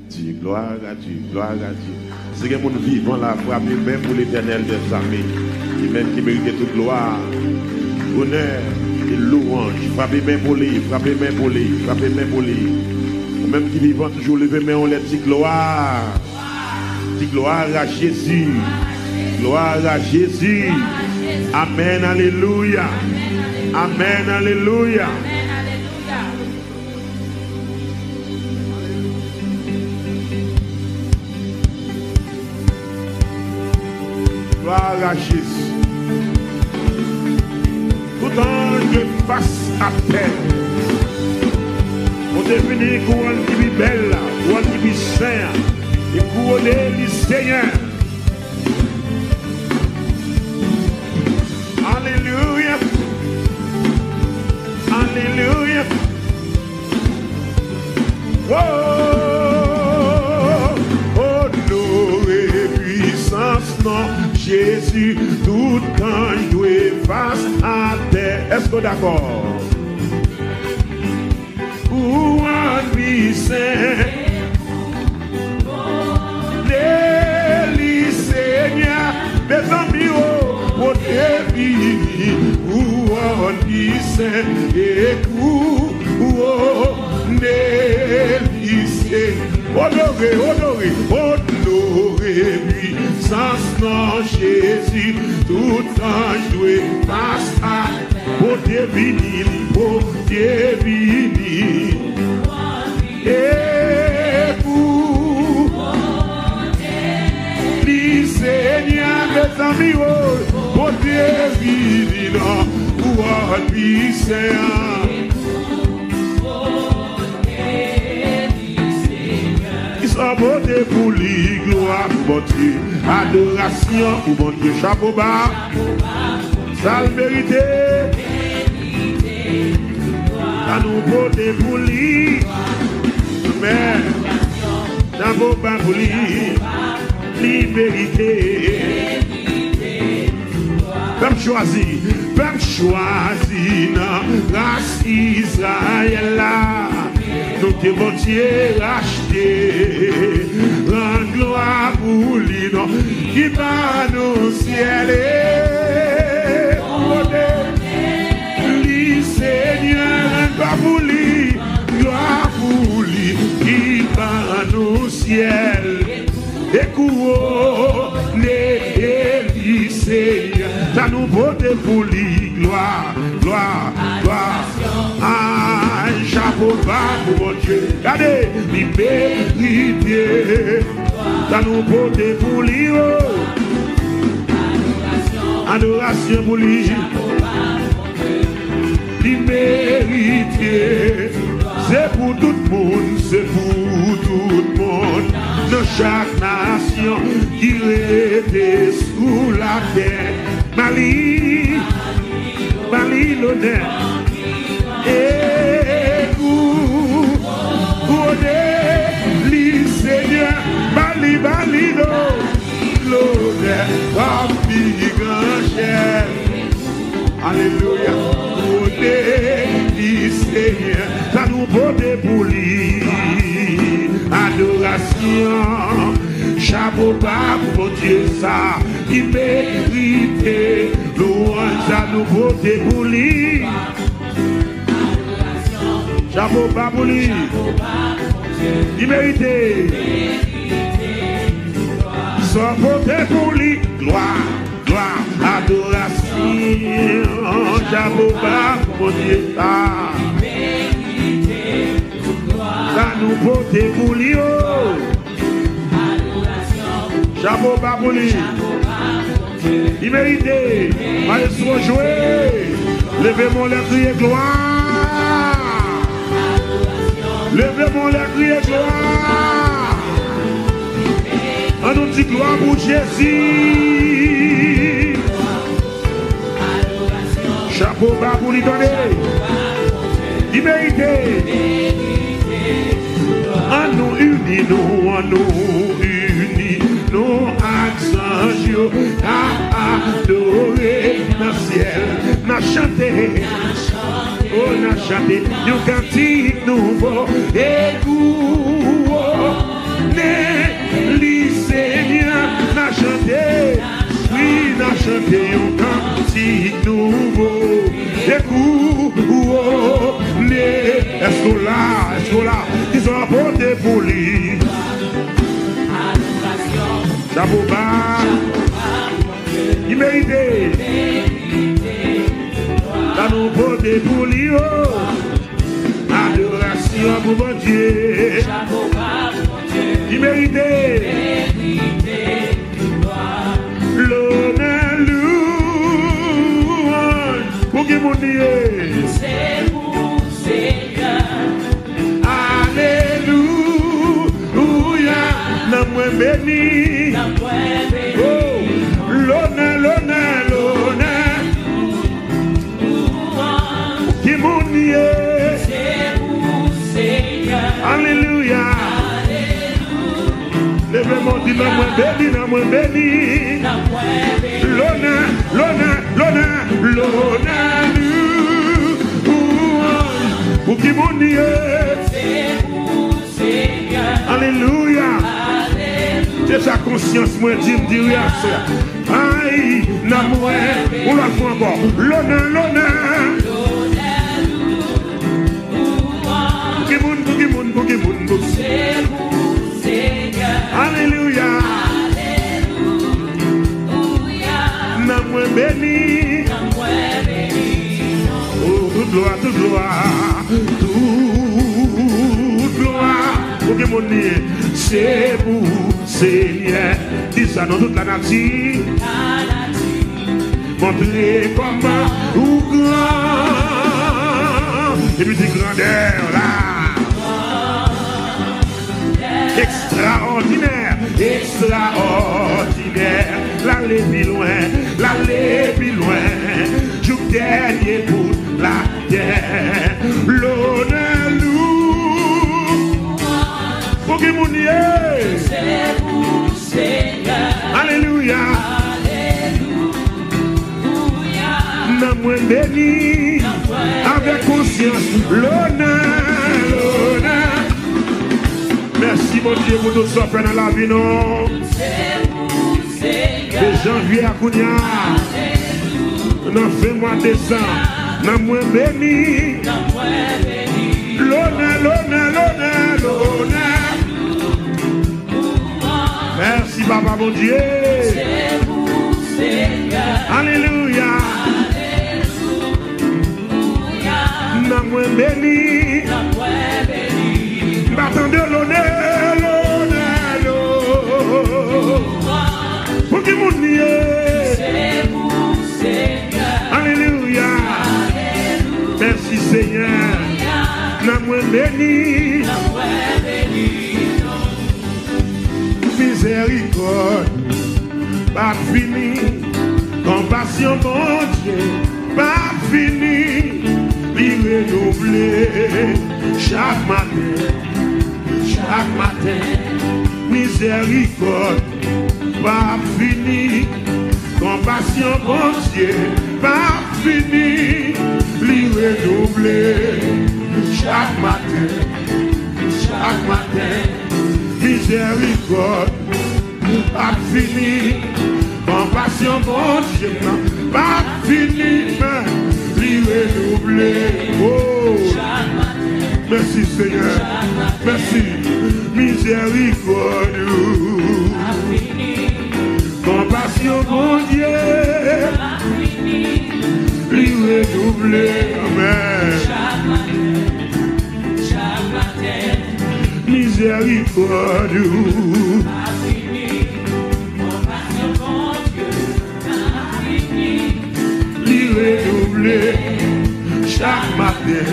Dieu, gloire à Dieu, gloire à Dieu. C'est que mon vivant là, frappé même pour l'éternel des armées, qui même qui mérite toute gloire, honneur et louange. Frappez même pour lui, frappez même pour lui, frappez même pour lui. Même qui vivant toujours levé, mais on les dit gloire. Dit gloire à Jésus. Gloire à Jésus. Amen, alléluia. Amen, alléluia. Gloire à Jésus. Tout ange face à terre. On devine couronne qui est belle, couronne qui est saint, et couronner les Seigneur. Alléluia. Alléluia. Oh, honor et puissance, non, Jésus, tout ange doit face à terre. Est-ce que d'accord? Couronne puissant, les Seigneur, mes amis, oh, des vies, couronne puissant, et couronne les Seigneur. Honoré, honoré, honoré, puissance, non, Jésus, tout ange doit face à pour devenir, et pour les Seigneur, mes amis, pour devenir, pour puissant. Ils sont beauté pour lui, gloire pour mon Dieu, adoration pour mon Dieu, chapeau bas, sale vérité. À nous voter pour lui, mais n'avons pas pour lui, liberté. Peuple choisi, dans race Israël là, nous te Dieu racheté, rend gloire pour lui, non, qui va nous ciel. Seigneur, gloire pour lui, qui va au ciel, et couronner les Seigneur, ça nous vote pour lui, gloire, gloire, gloire, ah, chapeau bas pour mon Dieu, regardez, liberté, ça nous vote pour lui, adoration pour lui, mérité, c'est pour tout le monde, c'est pour tout le monde, de chaque nation qui était sous la terre. Mali, l'honneur, et couronner les Seigneur, Mali, l'honneur, comme grand chef. Alléluia. Seigneur, ça nous vote pour lui, adoration, chapeau bas pour Dieu, ça, il mérite, louange, ça nous vote pour lui, chapeau bas pour lui, il mérite, sans voter pour lui, gloire, gloire, adoration, chapeau bas pour Dieu, ça nous voter pour lui, chapeau bas pour lui, il mérite, allez se jouer, levez-moi les crier gloire, levez-moi les crier gloire, on nous dit gloire pour Jésus. Chapeau bas pour lui donner. Il mérite. À nous unis, nous accents, à adorer dans le ciel, n'a chanté, oh n'a chanté, nous cantique nouveau, et chanter un cantique nouveau. Est-ce qu'on là, ils ont apporté pour lui. Chaboba, il méritait. Là nous porter pour lui. Adoration pour mon Dieu. Il méritait. L'honneur, louange pour qui mon Dieu. C'est vous, Seigneur. Alléluia. N'a moins béni. Oh, l'honneur, l'honneur, l'honneur. Qui mon Dieu. C'est vous, Seigneur. Alléluia. Lève-moi, dis n'a moins béni, n'a moins béni. L'honneur, l'honneur, l'honneur, l'honneur. Pour qui mon Dieu. C'est vous, Seigneur. Alléluia. C'est sa conscience, moi, dit, me dit, aïe, n'a moins. On l'a fait encore. L'honneur, l'honneur. Pour qui mon, c'est vous, Seigneur. Alléluia. Alléluia. N'a moins béni. Oh, toute gloire, toute gloire, toute gloire. Pour que mon nez, c'est vous, Seigneur. Dis ça dans toute la nature. Montrez comment ou grand. Et puis des grandeurs là. Extraordinaire, extraordinaire. L'aller plus loin, l'aller plus loin. Jour dernier pour la terre. L'honneur lourd. Pour que mon Dieu. C'est vous, Seigneur. Alléluia. Alléluia. N'a moins béni. Avec conscience. L'honneur, l'honneur. Merci mon Dieu pour tout ça fait dans la vie, non? C'est vous, Seigneur. De janvier à Kounia. Dans fin mois décembre. N'a moins béni. L'honneur, l'honneur, l'honneur, l'honneur. Merci papa mon Dieu. C'est vous, Seigneur. Alléluia. Alléluia. N'a moins béni. Battant de l'honneur, l'honneur, l'honneur. Pour qui mon Dieu. C'est vous, Seigneur. Alléluia. Alléluia. Merci Seigneur. N'a moins béni. Miséricorde, pas fini. Compassion, mon Dieu, pas fini. Lui renouveler chaque matin. Chaque matin, miséricorde, pas fini. Compassion, bon Dieu, pas fini. Lui renouveler chaque matin, miséricorde, pas fini. Compassion, bon Dieu, pas fini. Lui renouveler, oh, merci Seigneur, merci. Miséricorde, compassion, mon Dieu, lui renouveler, amen. Miséricorde, lui renouveler chaque matin.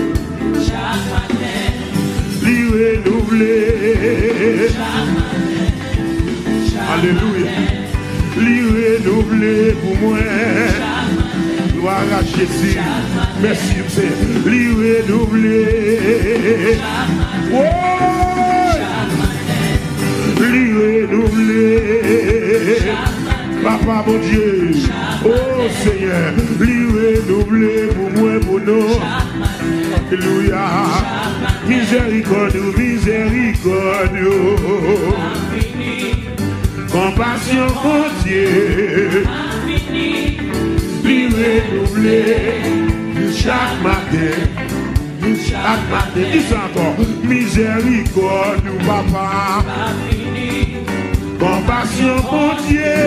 Lui renouveler. Alléluia. Lui renouveler pour moi. Gloire à Jésus. Merci, Seigneur. Lui renouveler. Oh! Lui renouveler. Papa, mon Dieu. Oh Seigneur. Lui renouveler pour moi, pour nous. Alléluia. Miséricorde, miséricorde. Compassion, mon Dieu. Li renouvelé chaque matin. Chaque matin. Dis ça encore. Miséricorde ou papa. Compassion mon Dieu.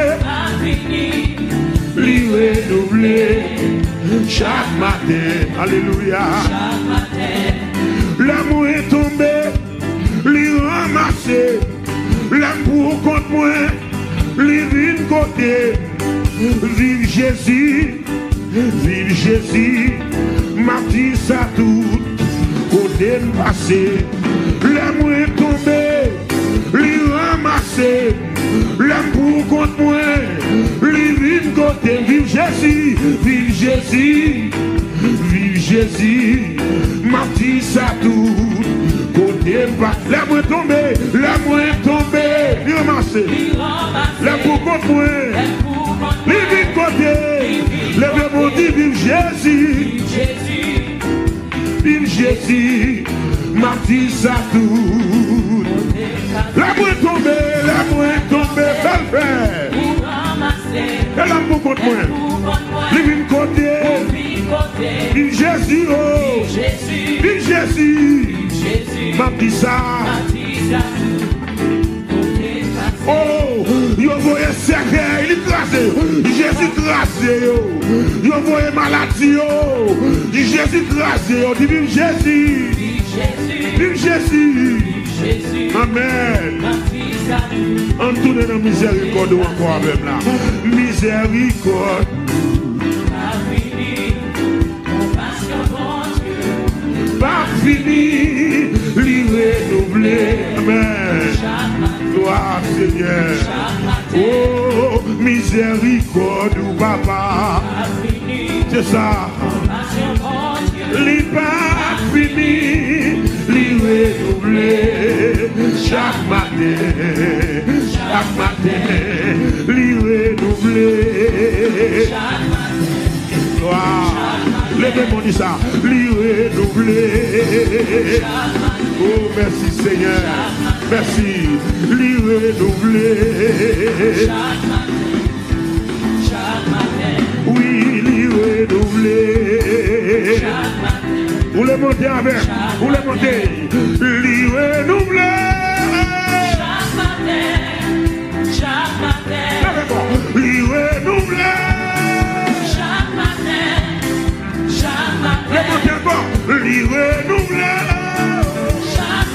Li renouvelé chaque matin. Alléluia. L'amour est tombé. Li ramassé. L'amour contre moi. Li vine côté. Vive Jésus. Vive Jésus. M'a dit ça tout. Côté passé. L'amour est tombé. Li ramassé. L'amour contre moi. Li vine côté. Vive Jésus. Vive Jésus. Vive Jésus. M'a dit ça tout. L'amour est tombé, l'amour est tombé, il ramassé. L'amour contre moi, il vit de côté. Lève mon dit, vive Jésus, vive Jésus, m'a dit ça tout. L'amour est tombé, belle frère. Et l'amour contre moi, il vit de côté. Vive Jésus, oh, vive Jésus. M'a dit ça. Oh, yo voyez cercueil, il est crasé. Jésus crasé, yo. Yo voyez maladie, yo. Jésus crasé, yo. Dis vive Jésus. Vive Jésus. Amen. On tourne dans miséricorde encore avec là. Miséricorde. Pas fini, li renouvelé. Amen. Gloire Seigneur. Oh, miséricorde ou papa. C'est ça. Li pas fini, li renouvelé. Chaque matin, li renouvelé. Gloire. Levez-moi dit ça. Li renouvelé. Oh, merci Seigneur. Merci. Li renouvelé. Oui, li renouvelé. Vous le montez avec. Vous le montez. Li renouvelé. Chaque matin. Li renouvelé. Le monter encore, li renouvelé. Chaque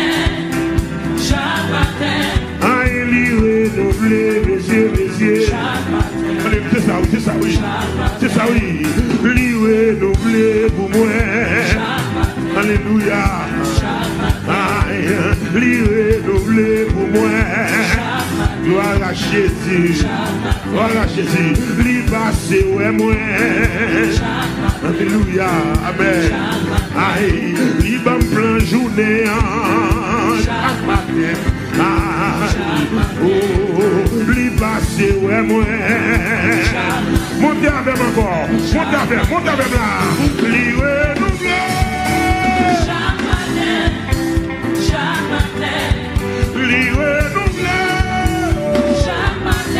matin. Aïe, li renouvelé, messieurs. Allez, c'est ça, oui. C'est ça, oui. Li renouvelé pour moi. Alléluia. Aïe, li renouvelé pour moi. Gloire à Jésus. Gloire à Jésus. Li passé, ouais, moi. Alléluia, amen. Aïe, li bam plan journée, chaque matin. Oh, li passé, ouais, moi. Montez avec encore, montez avec là. Li renouvelé. Chaque matin. Li renouvelé. Chaque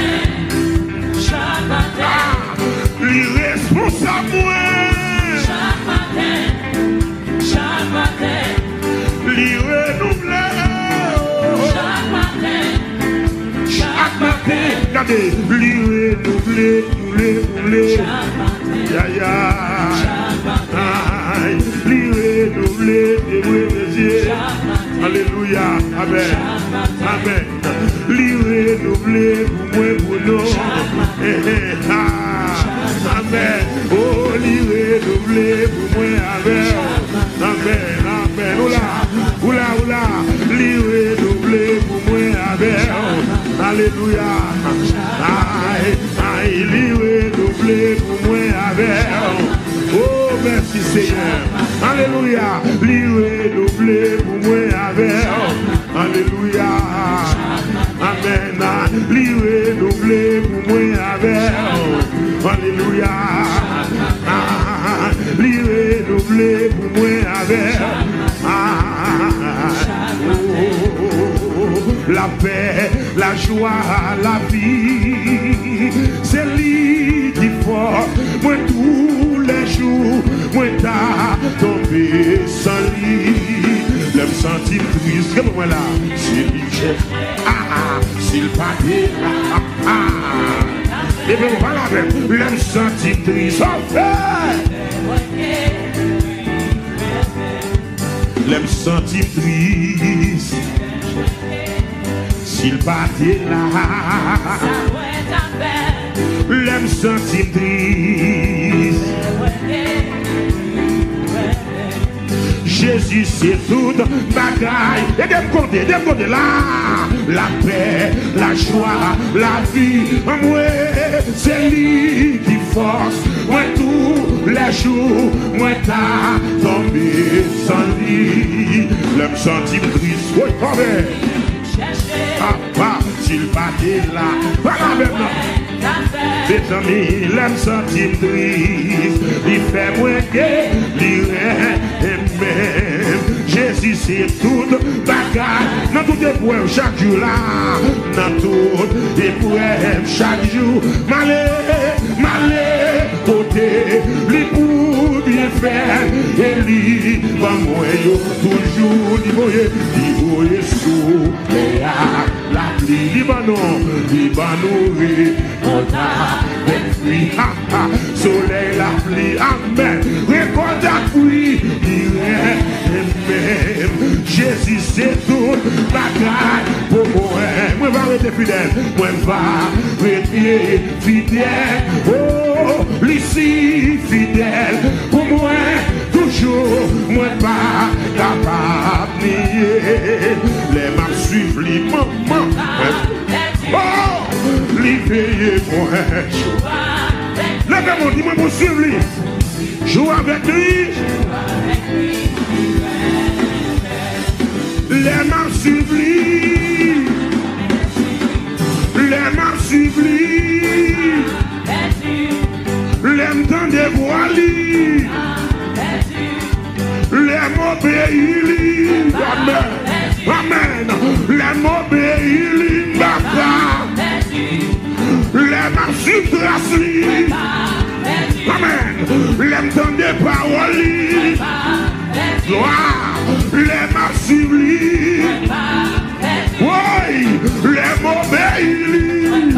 matin. Li responsable, ouais. Li renouvelé. Chaque matin. Regardez, li renouvelé. Ya. Li renouvelé. Alléluia. Amen. Li renouvelé pour moi, pour nous. Amen. Oh, li renouvelé pour moi, amen. Oula. Li renouvelé pour moi, amen. Alléluia. Aïe, li renouvelé pour moi, amen. Oh, merci Seigneur. Alléluia. Li renouvelé pour moi, amen. Alléluia. Amen. Li renouvelé pour moi, amen. Alléluia. Li renouvelé pour moi, amen. La paix la joie, la vie. C'est lui qui fort, moi tous les jours, moi t'as tombé sans lui. Je me sentis triste, comme moi là, s'il cherche, s'il pas dit, et bien on va la même, je me sentis triste, je me sentis triste, s'il pas dit là, je me sentis triste. Jésus c'est tout bagaille. Et de me côté là, la paix, la joie, la vie. Moi, c'est lui qui force. Moi tous les jours, moi t'as tombé sans lui. Je me sentis triste. Oui, quand même. S'il pas là, voilà maintenant. Mes amis, l'aime sentir triste. Il fait moins que l'irée et même. Jésus c'est tout bagarre. Dans tout épreuve chaque jour là. Dans tout épreuve chaque jour. Malé, côté. Lui pour bien faire. Et lui va mourir toujours. Liboyer sous la pluie. Libanon, on t'a pluie, soleil, la pluie, amen. Récolte la pluie, il est même. Jésus c'est tout, bagaille pour moi. Moi va rester fidèle, moi va rester fidèle. Oh, l'ici fidèle pour moi, toujours, moi pas capable de nier. Les mains suivent les moments. Oh, libérez moi. Levez-moi, dis-moi pour suivre lui. Joue avec lui. Les mains suivent lui. Les mains suivent lui. Les mains de voix lui. Les mots obéis. Amen. Amen. Les mots obéis. Les mains sur trace lui. Amen. Les temps des paroles. Gloire. Les mains sur lui. Oui. Les mots obéis.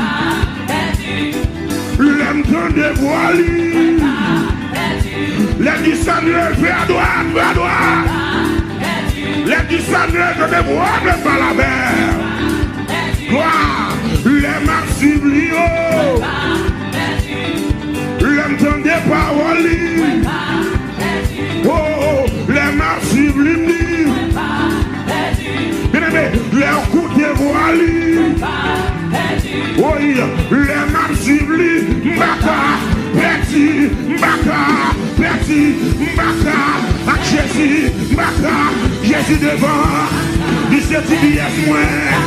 Les temps des voiles. Les discerneurs vers droite, vers droite. Les discerneurs de voir ne pas la mer. Gloire, les mains sublimes, l'entend des paroles, oh, les mains sublimes, bien aimé, les coups de voiles, oui, les mains sublimes, petit, Jésus devant, du CTBS moins.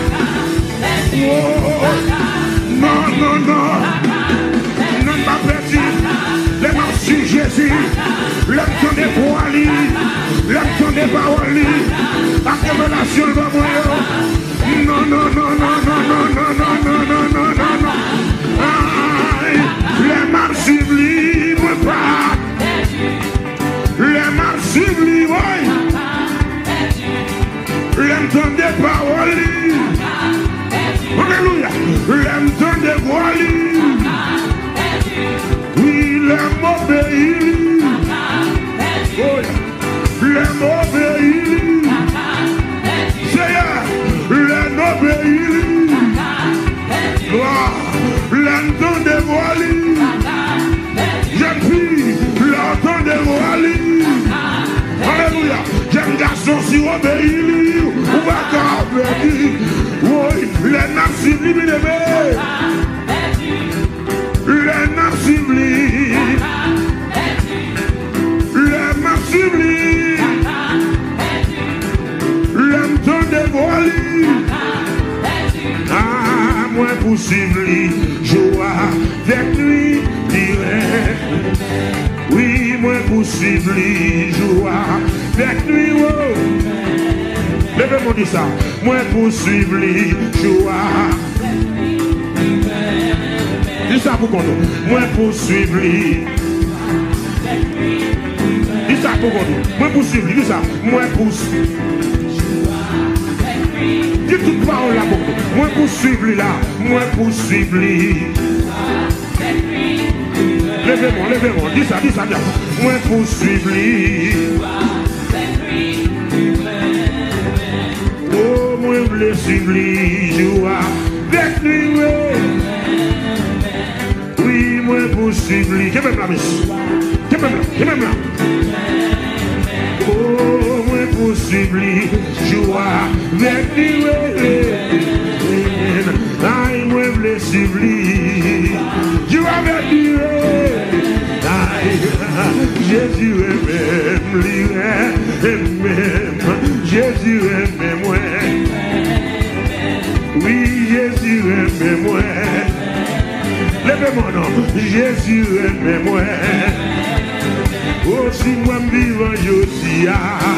Oh, non, non, pas petit. Les mains sur Jésus, l'homme des voiles, l'homme des paroles, la révélation de moi. Non. Les mains sublimes, pas. Les mains sublimes, l'homme des paroles. Alléluia. L'aime donne des voiles. Oui, l'aime obéir. L'aime obéir. Seigneur, l'aime obéir. Gloire, l'aime donne des voiles. Jeune fille, l'aime donne des voiles. Alléluia. Jeune garçon, si obéir, ou va t'obéir. Oui, les nains sublimes, les nains sublimes, les mains sublimes, l'homme ton dévoilé. Ah, moi possible, joie avec lui, dirait. Oui, moi possible, joie avec lui, oh. Le Levez-moi dit ça. Moi poursuivre les joie. Dis ça pour qu'on nous. Moi poursuivre les. Dis ça pour qu'on nous. Moi poursuivre les. Dis ça. Moi poursuivre. Dis toute parole là pour nous. Moi poursuivre les là. Moi poursuivre les. Levez-moi, levez-moi. Dis ça, dis ça. Moi poursuivre les. Oh, moi voulais suivre les joie. Avec lui, oui, moi poursuivre les. Qu'est-ce que la miss? Qu'est-ce que là? Oh, moi poursuivre les joie. Avec lui, oui. Aïe, moi voulais suivre les. Joie avec lui, oui. Jésus aime, lui aime, Jésus aime moi. Oui, Jésus aime moi. Levez-moi non, Jésus aime moi. Oh, si moi me vivant jodia,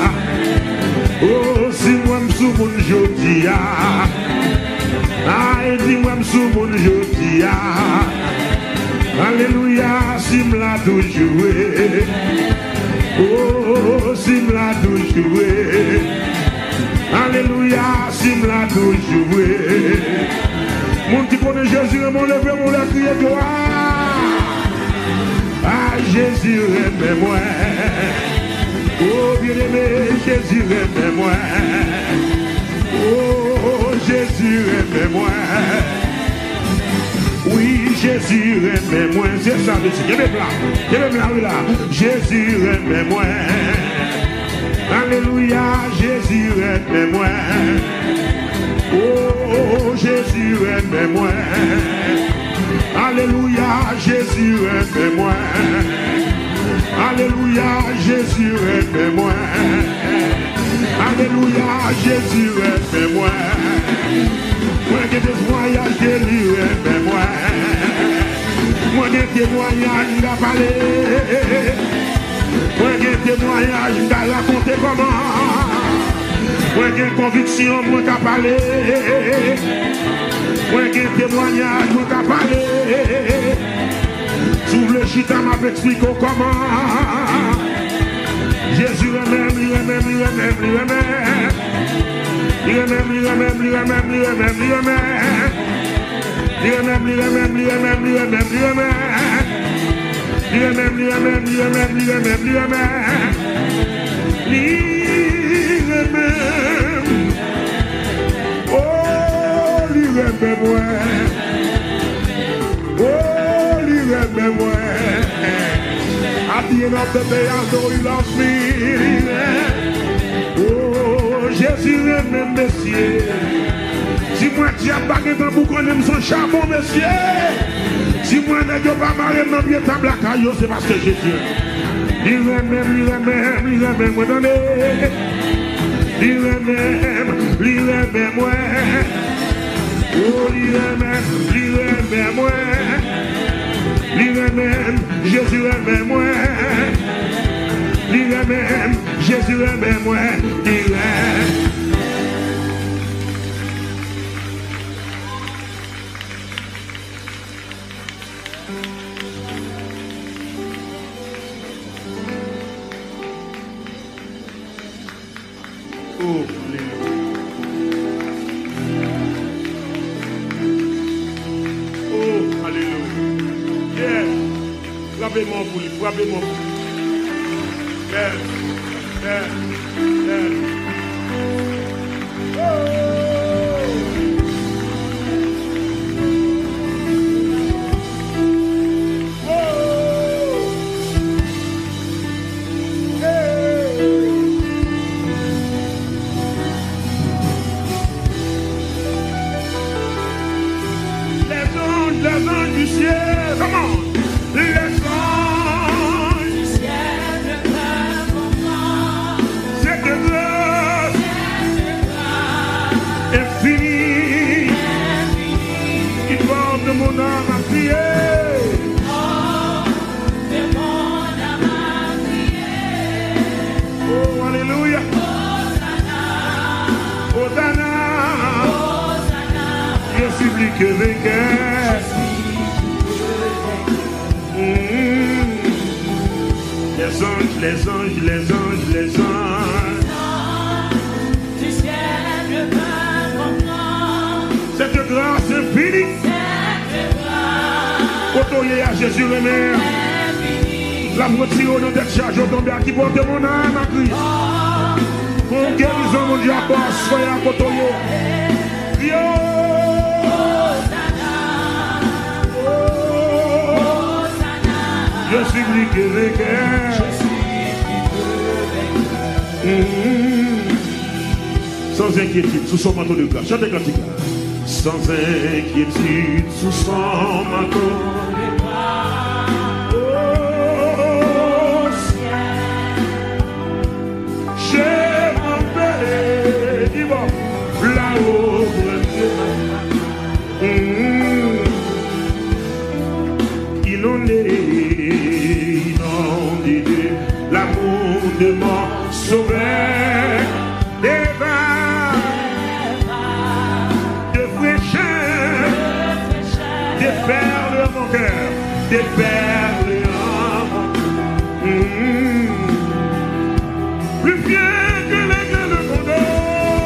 oh, si moi me souviens jodia, ah, et dis-moi me souviens jodia. Alléluia, si me l'a toujours. Oh, si me l'a toujours. Alléluia, si me l'a toujours. Mon qui connaît Jésus, mon levé, mon l'a crié gloire. Ah, Jésus aime moi. Oh, bien-aimé, Jésus aime moi. Oh, Jésus aime moi. Oui, Jésus aime moi, c'est ça, monsieur. Qui est là, oui là. Jésus aime moi. Alléluia, Jésus aime moi. Oh, Jésus aime moi. Alléluia, Jésus aime moi. Alléluia, Jésus aime moi. Alléluia, Jésus aime moi. Moi qui témoignage de lui aime moi. Moi qui témoignage de parler. Moi qui témoignage de raconter comment. Moi qui conviction moi qui parler. Moi qui témoignage moi qui parler. Sous le chita m'a expliqué comment. Jésus aime, lui aime, lui aime, lui aime. Lui aime, lui aime, lui aime, lui aime, lui aime. Lui aime, lui aime, lui aime, lui aime, lui aime. Lui aime, lui aime, lui aime, lui aime, lui aime. Lui aime. Oh, lui aime moi. Oh, lui aime moi. At the end of the day, I know he loves me. Oh, Jésus aime, messieurs. Si moi, tu as bagué dans vous connaissez son charbon, messieurs. Si moi, je n'ai pas marié dans bien table à caillou, c'est parce que Jésus. Il aime, moi donner. Il aime, moi. Oh, il aime, moi. Il aime, Jésus aime moi. Il aime, Jésus aime moi. Il aime. Oh, alléluia. Yes. Frappez-moi pour lui, frappez-moi pour lui. Yes. Yes. Yes. Oh. Les anges du ciel, comment? Les anges du ciel ne peuvent comprendre. C'est que Hosanna. Je suis plus que vainqueur. Les anges, les anges, les anges, les anges du ciel ne peuvent comprendre cette grâce infinie. Côtoyer à Jésus le Maire. La voiture dans cette charge au tombé qui porte mon âme à Christ. Mon guérison, mon Dieu, à toi, soyez à côtoyer. Je suis plus que vainqueur. Sans inquiétude, sous son manteau de grâce. Chantez cantique là. Sans inquiétude, sous son manteau. Oh ciel, j'ai mon père, dis-moi, là-haut, inondé de l'amour de mon sauveur, des vagues de fraîcheur, des perles en mon cœur, des perles en mon cœur. Plus fier que l'aigle de Condor.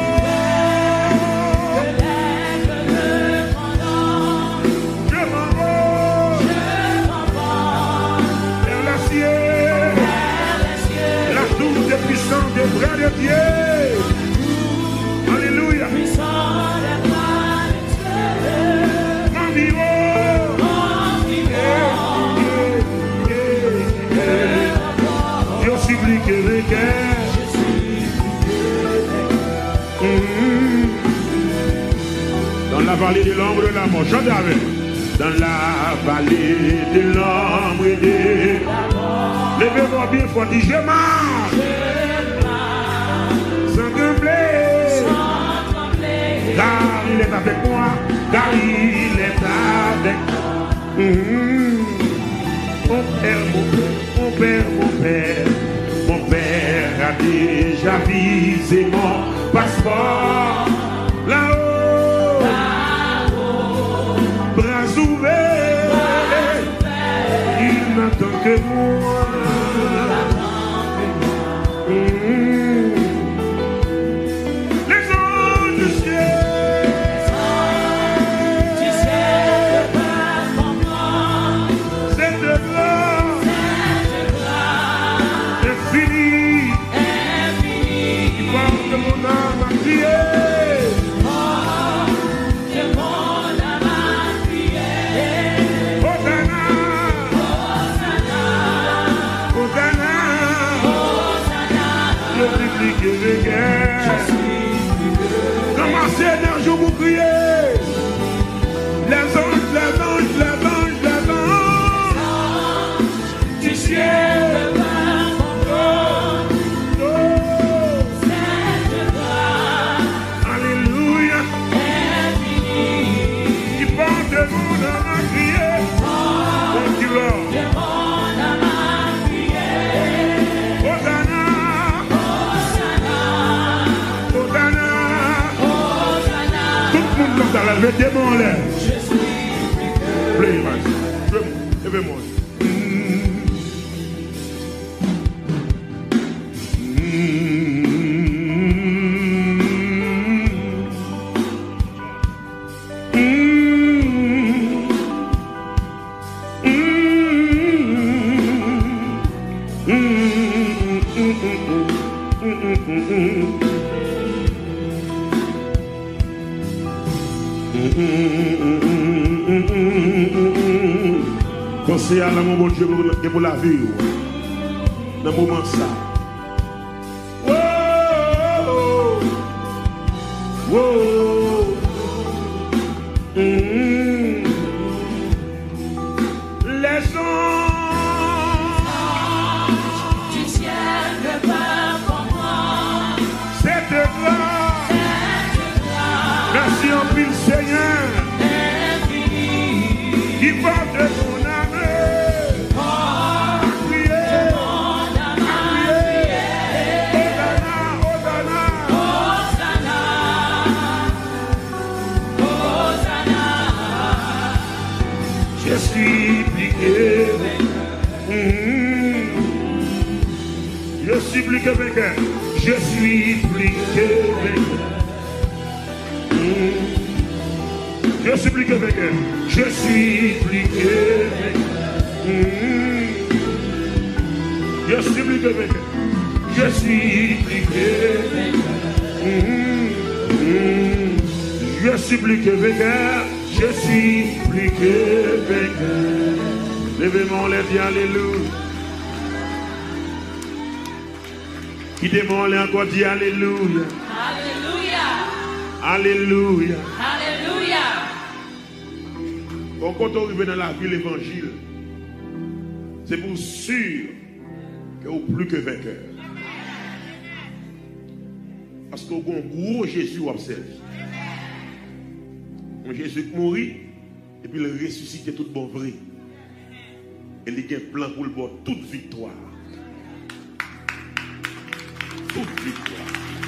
Je m'envole vers le ciel, la douce et puissante des bras de Dieu. Alléluia. Mon niveau. Je suis plus que vainqueur. Dans la vallée de l'ombre de la mort, chantez avec. Dans la vallée de l'ombre et de la mort, levez-moi bien fort, dis je marche sans trembler, car il est avec moi, car il est avec moi. Mon père, mon père, mon père, mon père, mon père a déjà visé mon passeport là-haut, bras ouverts, il n'attend que moi. Les anges du ciel, peuvent comprendre cette grâce infinie qui porte mon âme à crier. Commencez d'un jour vous crier. Les anges, les anges, les anges, les anges du ciel. Alléluia. Qui porte mon âme à crier. Thank you, Lord. Mettez-moi en l'air. Play, man. Levez-moi. Pensez à l'amour bon Dieu pour la vie. Dans le moment ça. Wow, wow, les anges du ciel ne peuvent comprendre cette grâce. Merci en pile Seigneur qui porte mon âme. Je suis plus que vainqueur. Je suis plus que vainqueur. Je suis plus que vainqueur. Je suis plus que vainqueur. Je suis plus que vainqueur. Je suis plus que vainqueur. Je suis plus que vainqueur. Je suis plus que vainqueur. Levez-moi les pieds, alléluia. Qui démon les encore dit alléluia. Alléluia. Alléluia. Alléluia. Quand on arrive dans la vie l'évangile, c'est pour sûr que vous plus que vainqueur. Parce que vous avez un gros Jésus observe. Un Jésus qui mourit et puis il ressuscite tout bon vrai. Et il y a un plan pour le voir toute victoire. Toute victoire.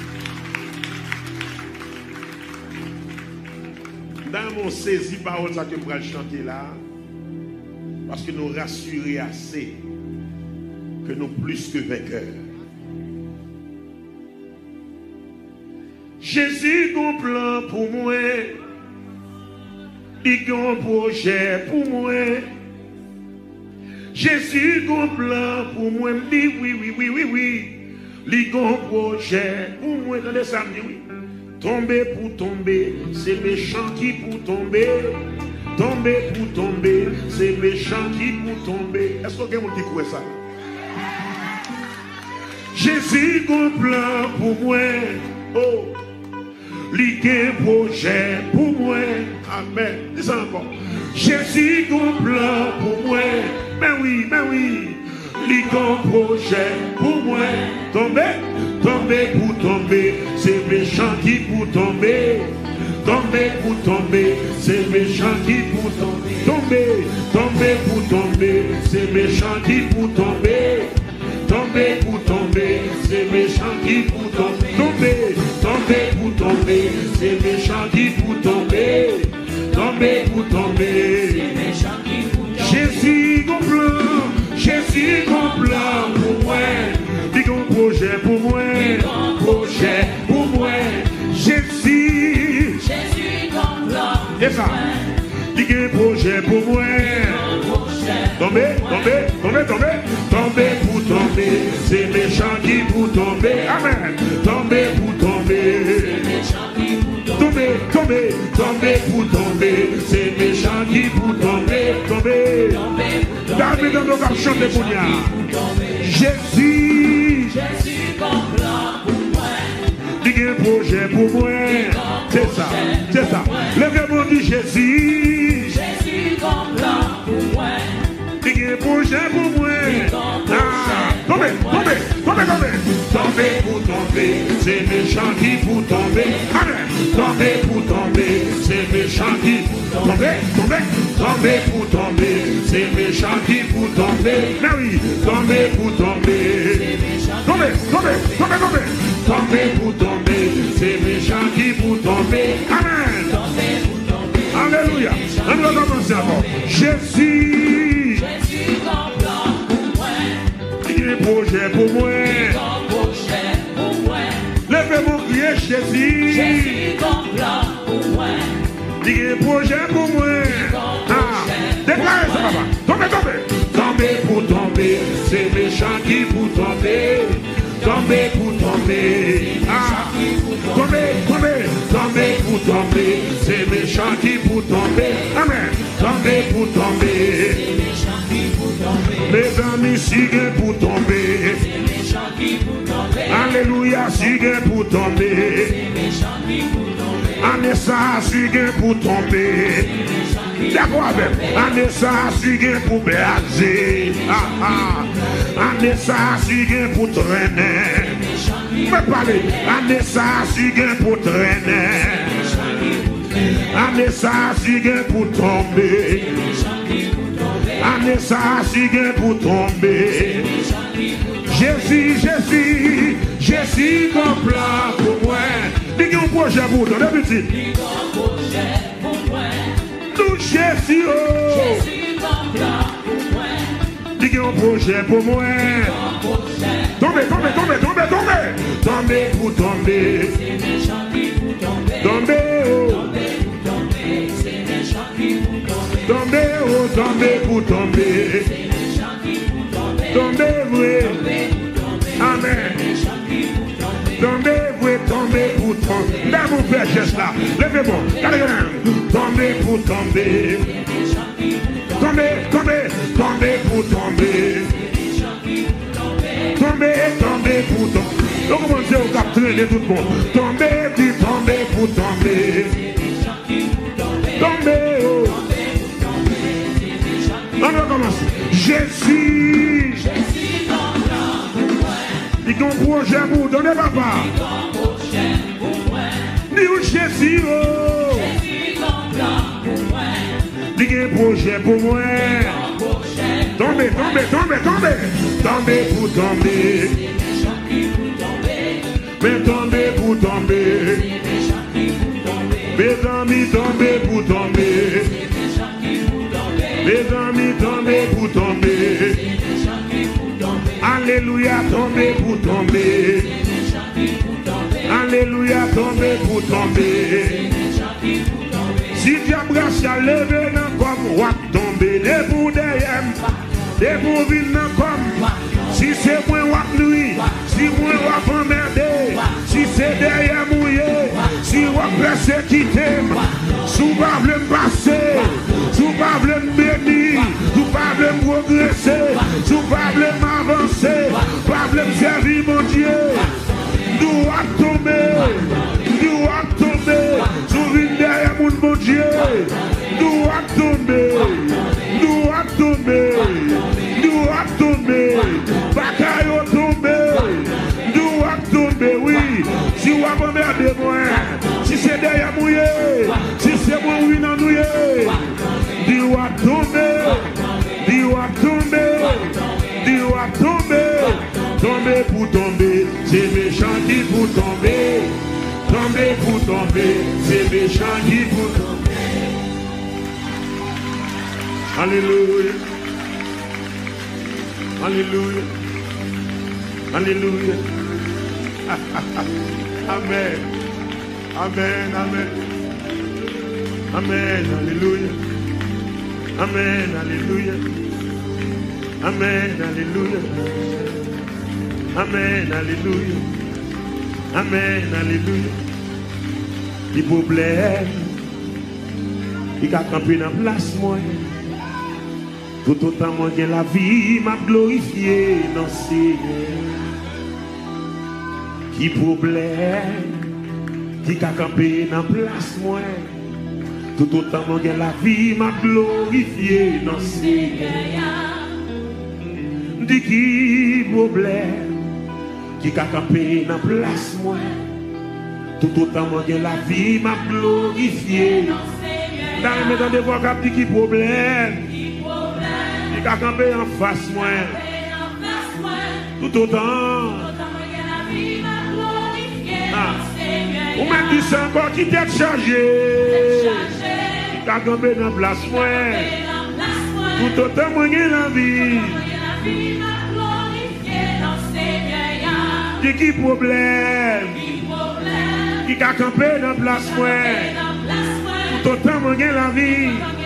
Dans mon saisi parole ça que je vais chanter là, parce que nous rassurer assez que nous plus que vainqueurs. Jésus a un plan pour moi, il a un projet pour moi. Jésus a un plan pour moi, il dit oui. Il a un projet pour moi, attendez ça, me dit oui. Tomber pour tomber, c'est méchant qui pour tomber. Tomber pour tomber, c'est méchant qui pour tomber. Est-ce que quelqu'un qui croit ça? Jésus a un plan pour moi. Oh, il a un projet pour moi. Amen. Dis ça encore. Jésus a un plan pour moi. Ben oui. Il a un projet pour moi. Tomber pour tomber, c'est méchant qui pour tomber. Tomber pour tomber, c'est méchant qui pour tomber. Tomber pour tomber, c'est méchant qui pour tomber. Tomber pour tomber, c'est méchant qui pour tomber. Tomber pour tomber, c'est méchant qui pour tomber. Tomber pour tomber, c'est méchant qui pour tomber. Jésus plan pour moi. Il a un projet pour moi. Projet pour moi. Jésus plan. C'est ça. Il a un projet pour moi. Tomber pour tomber. C'est méchant qui pour tomber. Amen. Tomber pour tomber. Tomber pour tomber. C'est méchant qui pour tomber. David dans nos va chanter pour nous. Jésus comme plan pour moi. Il y a un projet pour moi. C'est ça. Levez-moi dit Jésus comme plan pour moi. Il y a un projet pour moi. Tomber pour tomber, c'est méchant qui pour tomber. Amen. Tomber pour tomber, c'est méchant qui pour tomber. Tomber pour tomber, c'est méchant qui pour tomber. Mais oui, tomber pour tomber. Tomber pour tomber, c'est méchant qui pour tomber. Amen. Alléluia. On va commencer avant. Jésus comme plan pour moi. Il y a un projet pour moi. Levez-moi crier Jésus comme plan pour moi. Il y a un projet pour moi. Déclarez ça, papa. Tomber pour tomber, c'est méchant qui pour tomber. Tomber pour tomber. Tomber pour tomber, c'est méchant qui pour tomber. Amen. Tomber pour tomber. Mes amis, siguen pour tomber. Alléluia, siguen pour tomber. Anessa, siguen pour tomber. D'accord avec Anessa, siguen pour berger. Anessa, siguen pour traîner. Me parler. Anessa, siguen pour traîner. Anessa, siguen pour tomber. Anessa, siguen pour tomber. Jésus comme plan pour moi. Dis un projet pour toi, depuis nous Jésus comme plan pour moi. Dis un projet pour moi. Tombez, tombez, tombez, tombez, tombez. Tombez pour tomber. Tombez, oh. Tombez, oh, tombez pour tomber. Tombez, oui. Amen. Tombez, oui, tombez pour tomber. Là, mon père, geste là. Levez-moi. Tombez pour tomber. Tombez, tombez, tombez pour tomber. Tombez, tombez pour tomber. Donc, commencez au cap traîner tout le monde. Tombez, puis tombez pour tomber. Tombez, oh. On va commencer. Jésus. Dis ton projet pour donner papa. Dis où Jésus, oh. Dis un projet pour moi. Tombez, tombez, tombez, tombez. Tombez pour tomber. Mais tombez pour tomber. Mes amis, tombez pour tomber. Mes amis, tombez pour tomber. Alléluia, tombez pour tomber. Alléluia, tombez pour tomber. Si diable a levé dans comme roi tomber, les pour derrière, les pour venir comme. Si c'est moi roi nuit, si moi roi emmerder, si c'est derrière mouillé, si roi persécuté, sous pas me passer, sous pas me bénir, sous pas me progresser, sous pas m'avancer, pas me servir mon Dieu. Nous à tomber, nous à tomber, sous une derrière mon Dieu. Nous à tomber, nous à tomber, nous à tomber, bataille tomber, nous à tomber, oui. Si vous avez merdé moi, si c'est derrière mouillé, si c'est moi oui non mouillé, nous à tomber, nous à tomber, nous à tomber, tomber pour tomber, c'est méchant qui pour tomber, tomber pour tomber, c'est méchant qui pour tomber. Alléluia. Alléluia. Alléluia. Amen. Amen. Amen. Amen. Alléluia. Amen. Alléluia. Amen. Alléluia. Amen. Alléluia. Amen. Alléluia. Il problème. Il a campé dans la place, moi. Tout autant que la vie m'a glorifié dans Seigneur. Qui problème, qui a campé dans place moi. Tout autant que la vie m'a glorifié dans Seigneur. Dis qui problème, qui a campé dans place moi. Tout autant que la vie m'a glorifié dans Seigneur. Dans les maisons de voix qui dit qui problème. Qui a campé en face moi. Tout autant. Ou même du sang encore qui t'est chargé. Qui a campé dans la place moi. Tout autant moi j'ai la vie. Qui problème. Qui a campé dans la place moi. Tout autant moi j'ai la vie.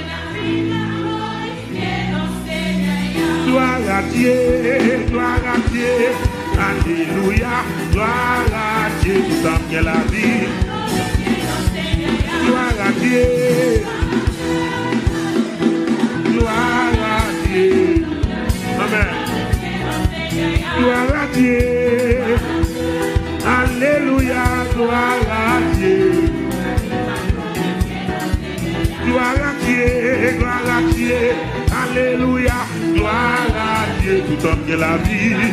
Gloire à Dieu, gloire à Dieu, alléluia, gloire à Dieu, tout en qui est la vie. Gloire à Dieu, gloire à Dieu, amen. Gloire à Dieu, alléluia, gloire à Dieu. Gloire à Dieu, gloire à Dieu, alléluia, gloire à Dieu, tout homme de la vie.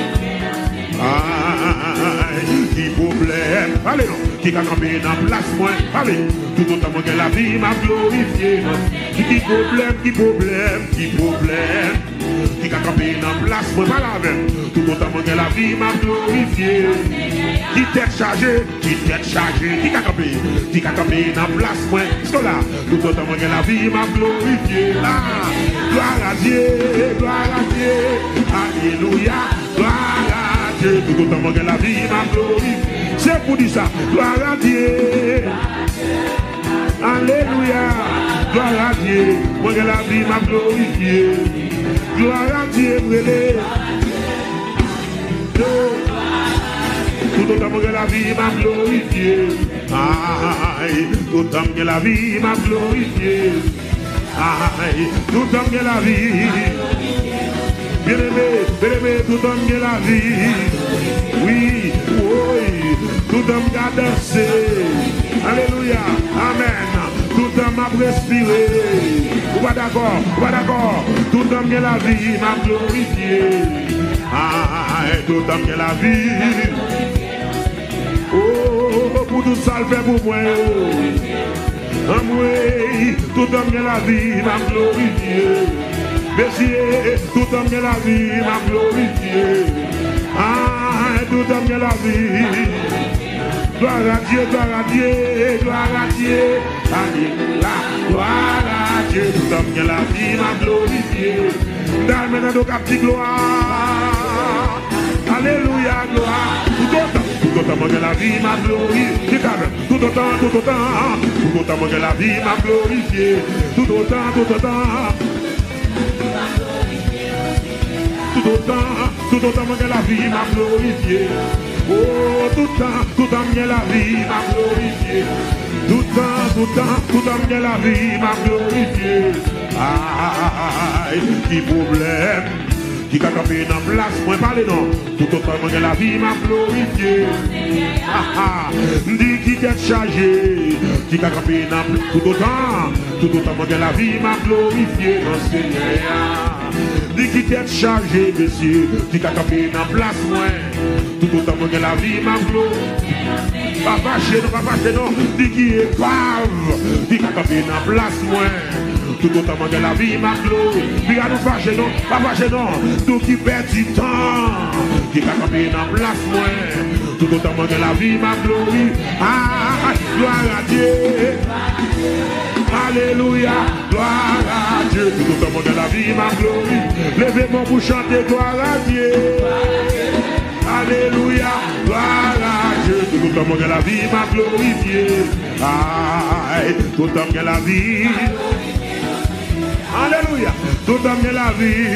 Aïe, qui problème, allez non, qui a campé dans la place, moi, allez, tout homme de la vie m'a glorifié. Qui problème, qui problème, qui problème, qui a campé dans la place, moi, pas la même, tout homme de la vie m'a glorifié. Qui t'est chargé, qui a campé dans la place, moi, c'est là, tout homme de la vie m'a glorifié. Là, gloire à Dieu, gloire à Dieu. Alléluia, gloire à Dieu. Tout autant que la vie m'a glorifié. C'est pour dire ça, gloire à Dieu. Alléluia, gloire à Dieu. Moi que la vie m'a glorifié. Gloire à Dieu, brûlé. Tout autant que la vie m'a glorifié. Aïe, tout autant que la vie m'a glorifié. Aïe, tout autant que la vie. Bien aimé, tout autant que la vie. Oui, oui, tout autant qu'a dansé. Alléluia, amen. Tout autant m'a respiré. Ou pas d'accord, tout autant que la vie m'a glorifié. Aïe, tout autant que la vie. Oh, pour tout ça le fait pour moi. Amoué, tout homme de la vie m'a glorifié. Messieurs, tout homme de la vie m'a glorifié. Ah, tout homme de la vie. Gloire à Dieu, gloire à Dieu, gloire à Dieu. Alléluia, gloire à Dieu. Tout homme de la vie m'a glorifié. Dans maintenant nos captifs gloire. Alléluia, gloire. Tout autant que la vie m'a glorifié. Tout autant que la vie m'a glorifié. Tout autant que la vie m'a glorifié. Oh, tout autant que la vie m'a glorifié. Tout autant que la vie m'a glorifié. Aïe, qui problème. Qui a campé dans la place, moi parler non. Tout autant que la vie m'a glorifié. Dis qui t'est chargé. Qui a campé dans tout autant que la vie m'a glorifié. Non Seigneur. Dis qui t'est chargé, monsieur. Qui a campé dans la place, moi. Tout autant que la vie m'a glorifié. Papa chez non. Dis qui est pave. Qui a campé dans la place, moi. Tout autant que la vie m'a glorifié. Puis à nous fâcher non, pas fâcher non. Tout qui perd du temps, qui a campé dans la place moi. Tout autant que la vie m'a glorifié. Ah, gloire à Dieu. Alléluia, gloire à Dieu. Tout autant que la vie m'a glorifié. Levez-moi pour chanter gloire à Dieu. Alléluia, gloire à Dieu. Tout autant que la vie m'a glorifié. Ah, tout autant que la vie. Alléluia, tout homme de la vie,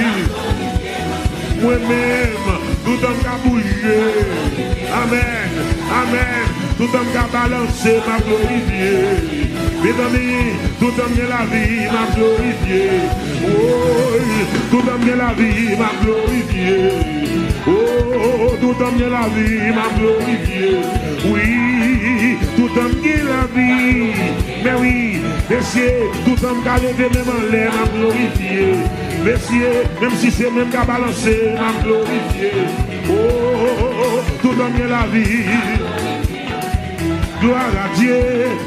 moi-même, tout homme qui a bougé, amen, amen, tout homme qui a balancé m'a glorifié, mes amis, tout homme de la vie m'a glorifié, oh, tout homme de la vie m'a glorifié, oh, tout homme de la vie m'a glorifié, oui, tout homme de la vie, mais oui, messieurs, tout homme qui a levé même en l'air m'a glorifié. Messieurs, même si c'est même qui a balancé m'a glorifié. Oh, tout homme de la vie. Gloire à Dieu,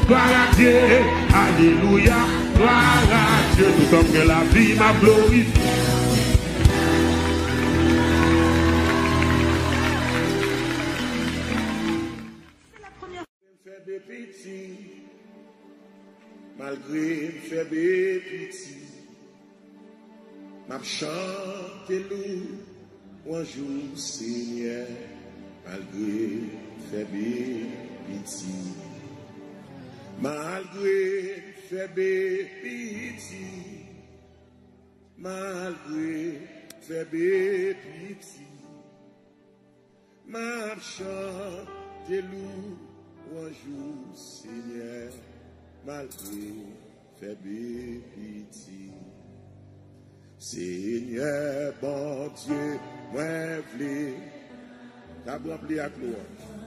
alléluia, gloire à Dieu. Tout homme de la vie m'a glorifié. Malgré faible petit, m'a chanté louange Seigneur. Malgré faible petit, malgré faible petit, malgré faible petit, m'a chanté louange Seigneur. Malgré faible pitié, Seigneur bon Dieu, moi v'lé, t'as rempli à gloire.